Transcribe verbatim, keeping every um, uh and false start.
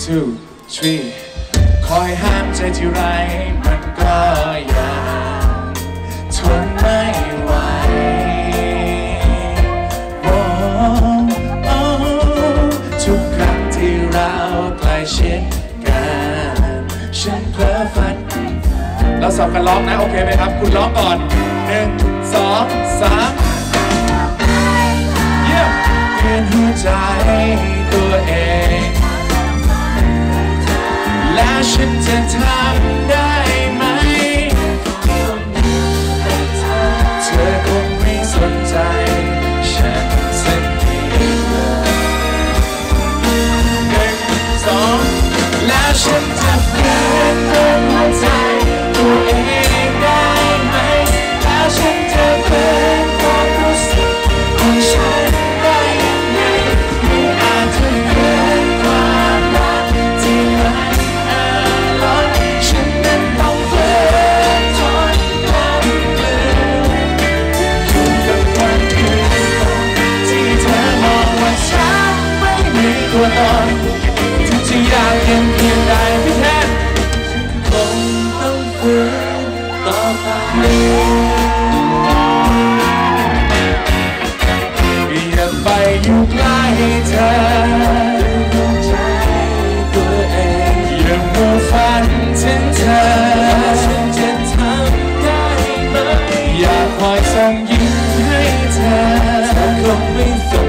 two three คอยห้ามใจที่ไรมันก็ยังทนไม่ไหวโอ้โอ้ทุกครั้งที่เราใกล้ชิดกันฉันเพ้อฝันเราสับกันร้องนะโอเคไหมครับคุณร้องก่อนหนึ่งสองสามเยี่ยมเปลี่ยนหัวใจตัวเองและฉันจะทำได้ไหมเธอคงไม่สนใจฉันสักทีหนึ่งสองและฉันจะเปลี่ยนหัวใจตัวเองได้ไหมและฉันจะเป็นความรู้สึกของฉันได้ยังไงไม่อาจจะเป็นความรักที่ไม่อาลัยฉันนั้นต้องเดินทนลำเลือนอยู่กับความคืนที่เธอมองว่าฉันไม่มีตัวตนถึงจะอยากเพียงเพียงใดไม่แทนคงต้องฝืนต่อไปอย่าไปอยู่ใกล้เธอดูใจตัวเองอย่ามัวฝันถึงเธอฉันจะทำได้ไหมอยากคอยส่งยิ้มให้เธอเธอคงไม่สน